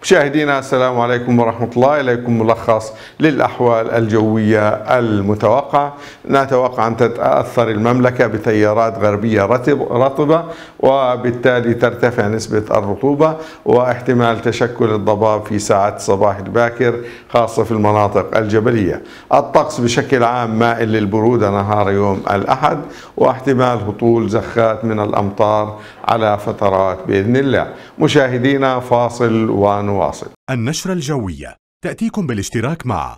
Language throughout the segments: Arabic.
مشاهدينا السلام عليكم ورحمة الله. إليكم ملخص للأحوال الجوية المتوقعة. نتوقع أن تتأثر المملكة بتيارات غربية رطبة، وبالتالي ترتفع نسبة الرطوبة واحتمال تشكل الضباب في ساعات الصباح الباكر خاصة في المناطق الجبلية. الطقس بشكل عام مائل للبرودة نهار يوم الأحد، واحتمال هطول زخات من الأمطار على فترات بإذن الله. مشاهدينا فاصل ونواصل. النشرة الجوية تأتيكم بالاشتراك مع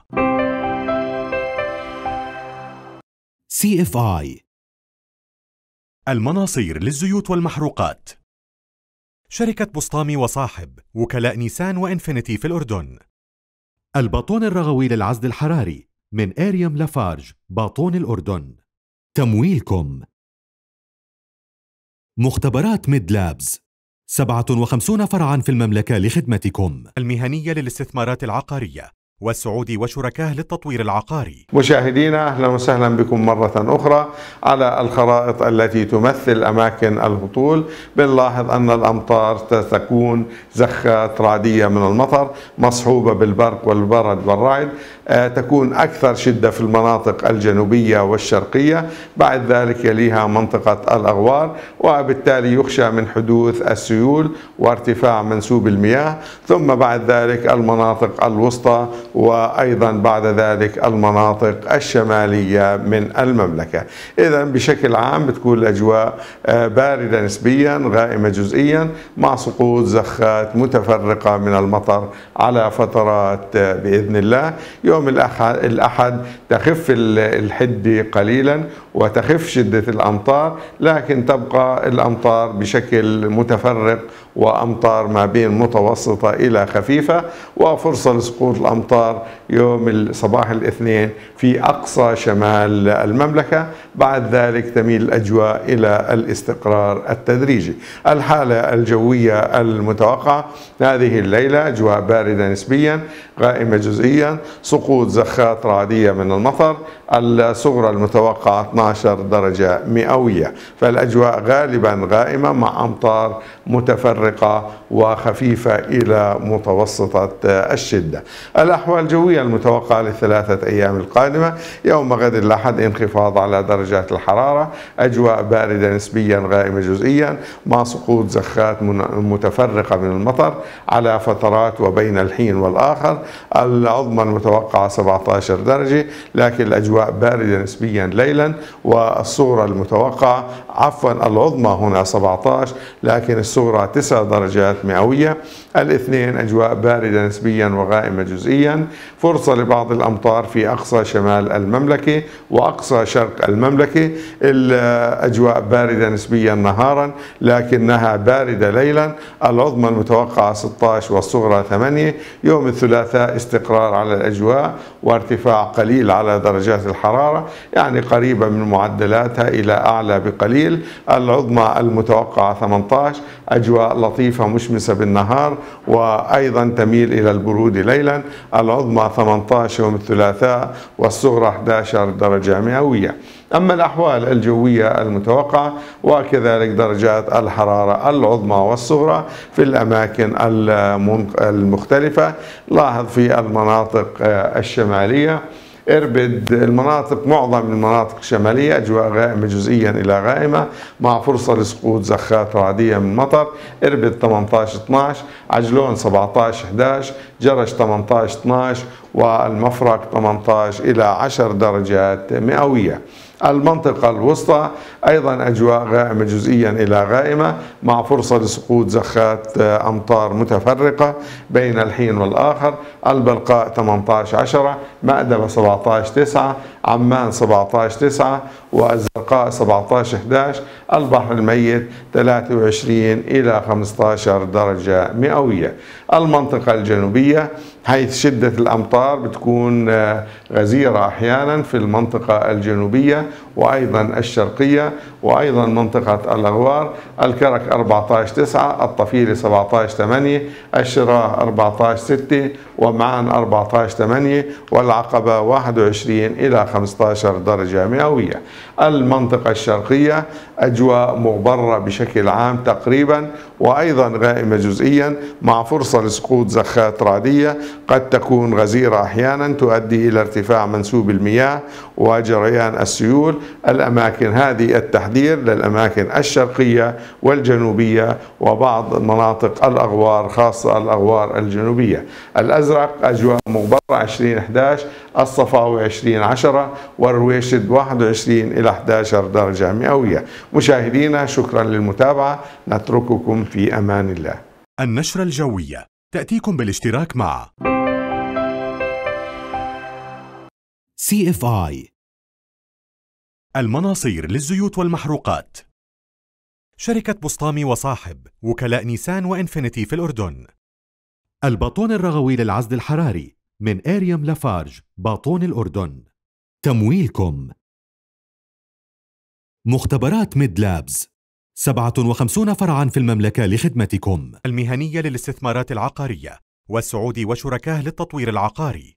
CFI المناصير للزيوت والمحروقات، شركة بسطامي وصاحب، وكلاء نيسان وإنفينيتي في الأردن، الباطون الرغوي للعزل الحراري من أريم لافارج باطون الأردن. تمويلكم مختبرات ميد لابز، 57 فرعاً في المملكة لخدمتكم. المهنية للاستثمارات العقارية والسعودي وشركاه للتطوير العقاري. مشاهدينا أهلا وسهلا بكم مرة أخرى على الخرائط التي تمثل أماكن الهطول. بنلاحظ أن الأمطار تكون زخات رعدية من المطر مصحوبة بالبرق والبرد والرعد، تكون أكثر شدة في المناطق الجنوبية والشرقية، بعد ذلك يليها منطقة الأغوار، وبالتالي يخشى من حدوث السيول وارتفاع منسوب المياه، ثم بعد ذلك المناطق الوسطى، وأيضا بعد ذلك المناطق الشمالية من المملكة. إذا بشكل عام بتكون الأجواء باردة نسبيا غائمة جزئيا مع سقوط زخات متفرقة من المطر على فترات بإذن الله. يوم الأحد تخف الحدة قليلا وتخف شدة الأمطار، لكن تبقى الأمطار بشكل متفرق وأمطار ما بين متوسطة إلى خفيفة، وفرصة لسقوط الأمطار يوم صباح الاثنين في أقصى شمال المملكة. بعد ذلك تميل الأجواء إلى الاستقرار التدريجي. الحالة الجوية المتوقعة هذه الليلة أجواء باردة نسبيا غائمة جزئيا، سقوط زخات رعدية من المطر، الصغرى المتوقعة 12 درجة مئوية، فالأجواء غالبا غائمة مع أمطار متفرقة وخفيفة إلى متوسطة الشدة. الأحوال الجوية المتوقعة للثلاثة أيام القادمة: يوم غد الأحد انخفاض على درجات الحرارة، أجواء باردة نسبيا غائمة جزئيا مع سقوط زخات متفرقة من المطر على فترات وبين الحين والآخر. العظمى المتوقعة 17 درجة، لكن الأجواء باردة نسبيا ليلا، والصغرى المتوقعة العظمى هنا 17 لكن الصغرى 9 درجات مئوية. الاثنين أجواء باردة نسبيا وغائمة جزئيا، فرصة لبعض الأمطار في أقصى شمال المملكة وأقصى شرق المملكة. الأجواء باردة نسبيا نهارا لكنها باردة ليلا، العظمى المتوقعة 16 والصغرى 8. يوم الثلاثاء استقرار على الأجواء وارتفاع قليل على درجات الحرارة، يعني قريبة من معدلاتها إلى أعلى بقليل. العظمى المتوقعة 18، أجواء لطيفة مشمسة بالنهار وأيضا تميل إلى البرود ليلا. العظمى 18 يوم الثلاثاء والصغرى 11 درجة مئوية. أما الأحوال الجوية المتوقعة وكذلك درجات الحرارة العظمى والصغرى في الأماكن المختلفة، لاحظ في المناطق الشمالية إربد، معظم المناطق الشمالية أجواء غائمة جزئيا إلى غائمة مع فرصة لسقوط زخات رعدية من مطر. إربد 18 12، عجلون 17 11، جرش 18 12، والمفرق 18 إلى 10 درجات مئوية. المنطقة الوسطى أيضا أجواء غائمة جزئيا إلى غائمة مع فرصة لسقوط زخات أمطار متفرقة بين الحين والآخر. البلقاء 18 10، مأدبة 17 9، عمان 17 9، والزرقاء 17 11. البحر الميت 23 إلى 15 درجة مئوية. المنطقة الجنوبية حيث شدة الأمطار بتكون غزيرة أحيانا في المنطقة الجنوبية وأيضا الشرقية، وأيضا منطقة الأغوار، الكرك 14/9، الطفيلة 17/8، الشراء 14/6، ومعان 14/8، والعقبة 21 إلى 15 درجة مئوية. المنطقة الشرقية أجواء مغبرة بشكل عام تقريبا، وأيضا غائمة جزئيا مع فرصة لسقوط زخات رعدية قد تكون غزيرة أحيانا تؤدي إلى ارتفاع منسوب المياه وجريان السيول. الأماكن هذه التحذير للأماكن الشرقية والجنوبية وبعض مناطق الأغوار، خاصة الأغوار الجنوبية. الأزرق أجواء مغبرة 20/11، الصفاوي 20/10، والرويشد 21 إلى 11 درجة مئوية. مشاهدينا، شكرا للمتابعة، نترككم في أمان الله. النشرة الجوية تأتيكم بالاشتراك مع CFI، المناصير للزيوت والمحروقات، شركة بسطامي وصاحب، وكلاء نيسان وإنفينيتي في الأردن، الباطون الرغوي للعزل الحراري من إيريوم لافارج، باطون الأردن. تمويلكم مختبرات ميد لابز، 57 فرعاً في المملكة لخدمتكم. المهنية للاستثمارات العقارية والسعودي وشركاه للتطوير العقاري.